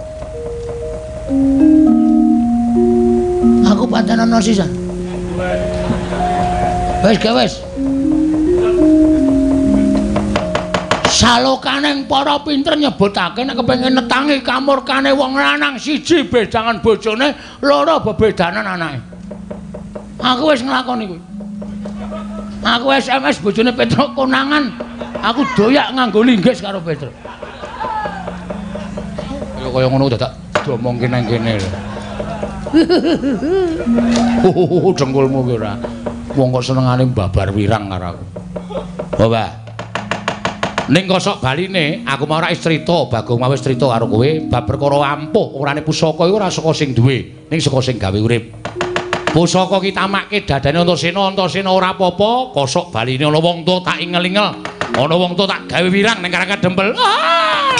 Aku patenana sisan. Wis ge wis. Salokaning para pinter nyebutake nek kepengin netangi kamurkane wong lanang siji bedangan bojone, loro bebedanan anake. Aku wis nglakoni kuwi. Aku S M S bojone Petruk konangan. Aku doyak nganggo linggis karo Petruk. Ya kaya ngono dadak diomongke nang kene lho. Oh, dengkulmu ki ora. Wong kok senengane babar wirang karo aku. Oh, Mbah. Ning kosok baline aku mau ora crita, Bagong mau wis crita karo kowe bab perkara ampuh urane pusaka iku ora saka sing duwe, ning saka sing gawe urip. Pusaka ki tamakke dadane Antasena, Antasena ora apa-apa, kosok baline ana wong tuwa tak ingel-ingel. Ana wong tuwa tak gawe wirang ning Karang Kadempel. Ah!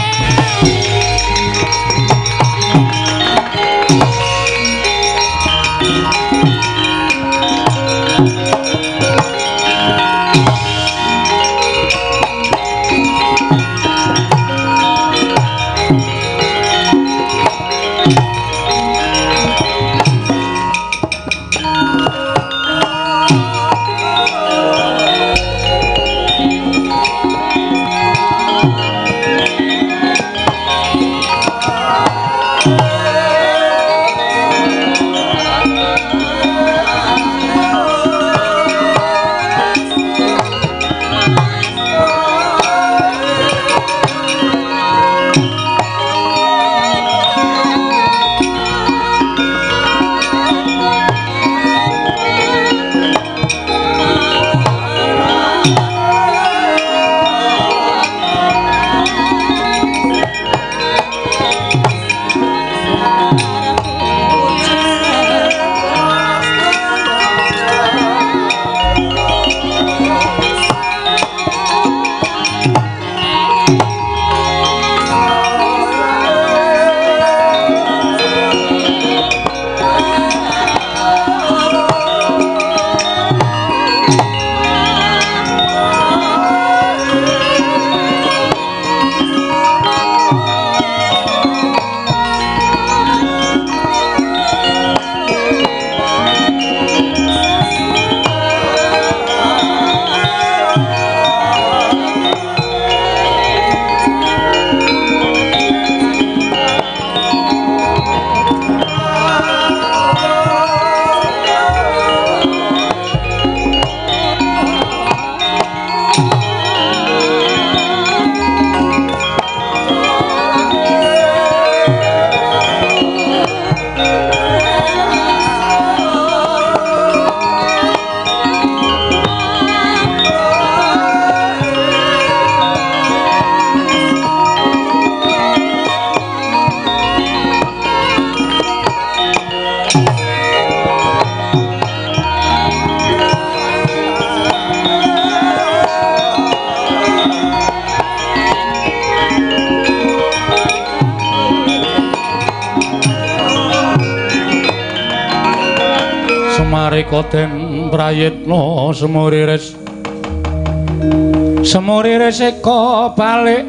Koden prayitna semuriris semuriris eka balik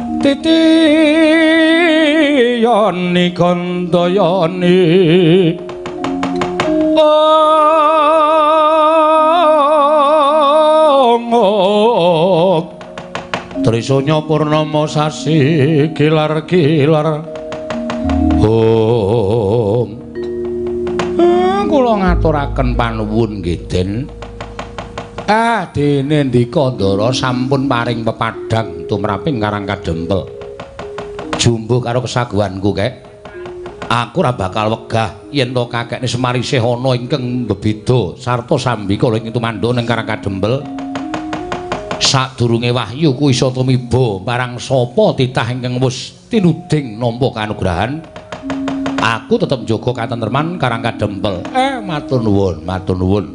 titiyani kandayani ongok trisanya purnama sasi kilar-kilar om kula ngaturaken panuwun nggih Den. Ah dene ndika Ndara sampun paring pepadang tumraping Karang Kadempel. Jumbuh karo kesaguhanku kek. Aku ora bakal wegah yen to kakekne Semar isih ana ingkang bebeda sarta sambika ing tumandha ning Karang Kadempel. Sadurunge wahyu ku isa tumiba marang sapa titah ingkang wis tinuding nampa kanugrahan. Aku tetep njaga katentreman Karang Kadempel. Eh matur nuwun, matur nuwun.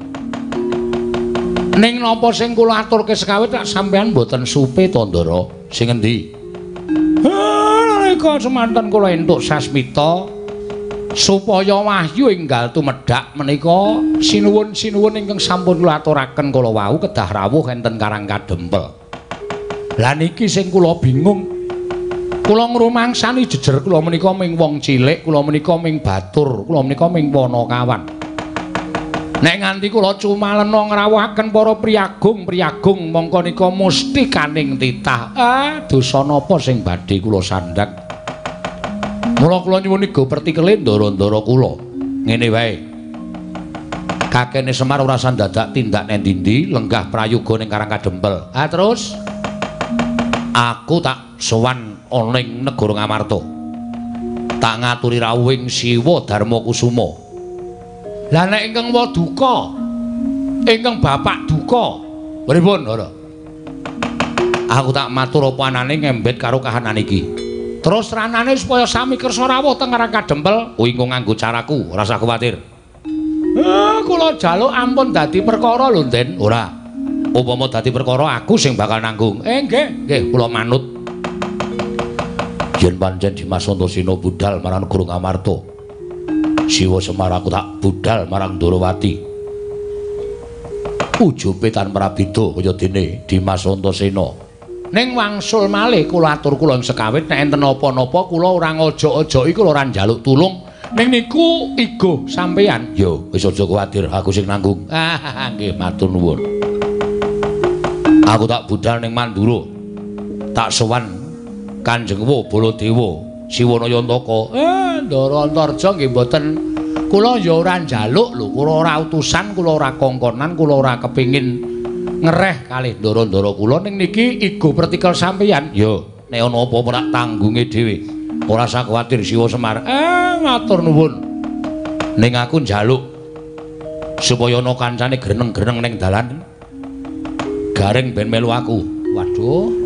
Ning napa sing kula aturke sekawit tak sampean mboten supe to Ndara? Sing endi? Nalika semanten kula entuk sasmita supaya wahyu enggal tumedhak menika sinuwun-sinuwun ingkang sampun kula aturaken kala wau kedah rawuh enten Karang Kadempel. Lah niki sing kula bingung. Kula ngrumangsani jejer kula menika ming wong cilik, kula menika ming batur, kula menika ming Wanakawan. Nek nganti kula cumalena ngrawuhaken para priyagung-priyagung mongko nika mesti kaning titah. Ah, dosa napa sing badhe kula sandhang? Mula kula nyuwun iga pertikele ndara-ndara kula. Ngene wae. Kakene Semar ora sandadak tindak nang ndi lenggah prayoga ning Karang Kadempel. Ah terus aku tak sowan ana ing negara Ngamarta. Tak ngaturi rawuhing Siwa Darma Kusuma. Lah nek ingkang waduka, ingkang bapak duka, pripun, Ndara? Aku tak matur apa anane ngembet karo kahanan iki. Terus ranane supaya sami kersa rawuh teng Karang Kadempel, kuwi engko nganggo caraku, ora usah kuwatir. Eh, kula jaluk ampun dadi perkara lho, Den. Ora. Upama dadi perkara aku sing bakal nanggung. Eh, nggih, nggih, kula manut. Yen pancen Dimas Antasena budal marang Guru Ngamarta. Siwa Semar aku tak budal marang Ndarawati. Ujupe tan prabeda kaya dene Dimas Antasena. Ning wangsul malih kula atur kula ing sekawit nek enten apa-napa kula ora ngojok-ojoki kula ora njaluk tulung. Ning niku igo sampeyan. Yo wis aja kuwatir aku sing nanggung. Ah nggih matur nuwun. Aku tak budal ning Mandura. Tak sowan Kanjeng Baladewa. Siwanayantaka, eh Ndara Antarja nggih mboten kula ya ora njaluk lho, kula ora utusan, kula ora kongkonan, kula ora kepingin ngereh kalih ndara-ndara kula ning niki igo pertikel sampeyan. Ya, nek ana apa-apa tak tanggunge dhewe. Ora usah kuwatir Siwa Semar. Eh matur nuwun. Ning aku njaluk supaya ana kancane greneng-greneng ning dalan. Gareng ben melu aku. Waduh.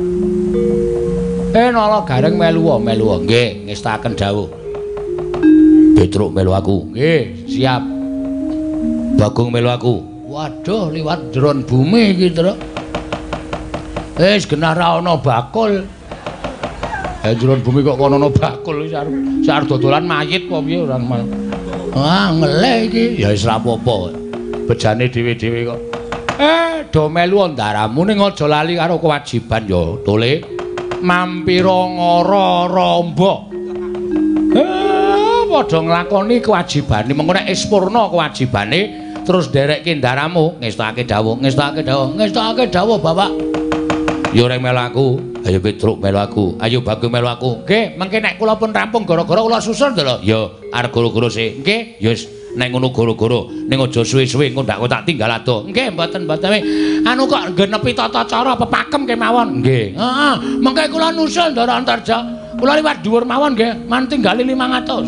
Eh nala Gareng melu wae melu wae. Nggih, ngestaken dawuh. Petruk melu aku. Nggih, siap. Bagong melu aku. Waduh, liwat ndron bumi iki, Tru. Wis genah ra ana bakul. Eh ndron bumi kok kono ana bakul iki arep arep dodolan mayit apa piye ora. Ah, ngeleh iki. Ya wis ra apa-apa. Bejane dhewe-dhewe kok. Eh, do melu ndaramu ning aja lali karo kewajiban ya, Tole. Mampira ngara ramba. Eh, padha nglakoni kewajibane. Mengko nek ispurna kewajibane terus nderekke ndaramu, ngestakake dawuh, ngestakake dawuh, ngestakake dawuh, Bapak. Ya ora melu aku, ayo Petruk melu aku, ayo Bagong melu aku. Nggih, mengke nek kula pun rampung gara-gara kula susul to lho. Ya, arep goro-goro sik. Nggih, ya wis nek ngono goro-goro, ning aja suwe-suwe engko ndak kok tak tinggal ado. Nggih, mboten mboten. Anu kok genepi tata cara pepakem kemawon. Nggih. Heeh, mengke kula nusul Ndara Antarja. Kula liwat dhuwur mawon nggih, man tinggali limang atus.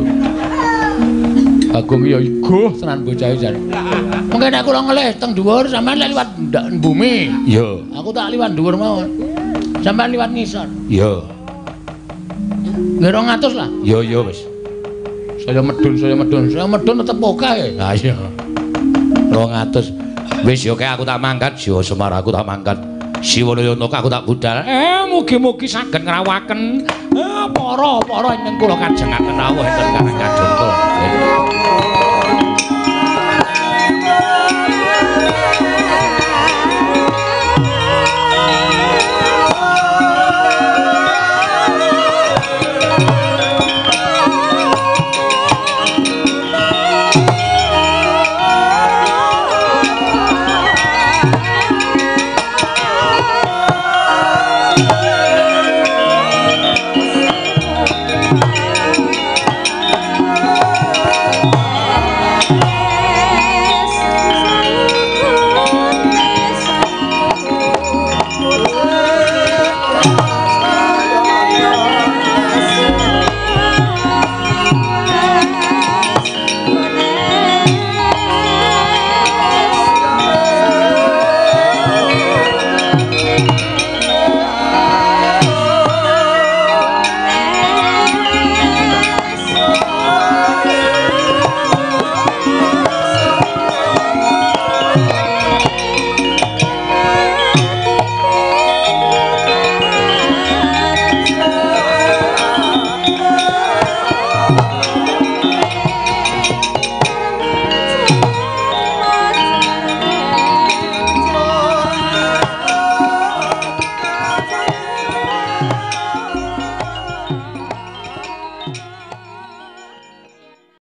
Bagong ya iguh tenan bocah iki jare. Mengke nek kula ngelih teng dhuwur sampean liwat bumi. Iya. Aku tak liwat dhuwur mawon. Sampean liwat ngisor. Iya. Nggih rong atus lah. Iya iya wis. Saya medun, saya medun, saya medun tetep okae. Lah iya. rong atus. Wis yo kae aku tak mangkat, Siwa Semar aku tak mangkat. Siwanayantaka aku tak budal. Eh mugi-mugi saged ngrawuhaken eh para-para ingkang kula kajengaken rawuh enten Karang Kadempel.